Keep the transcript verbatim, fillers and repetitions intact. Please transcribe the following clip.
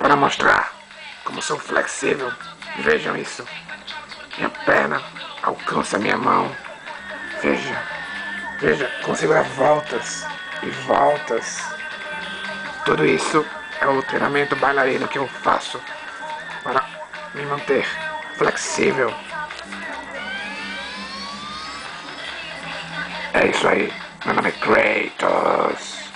para mostrar como sou flexível. Vejam isso. Minha perna alcança minha mão. Veja, veja, consigo dar voltas e voltas. Tudo isso é o treinamento bailarino que eu faço para me manter flexível. É isso aí. Meu nome é Kratos.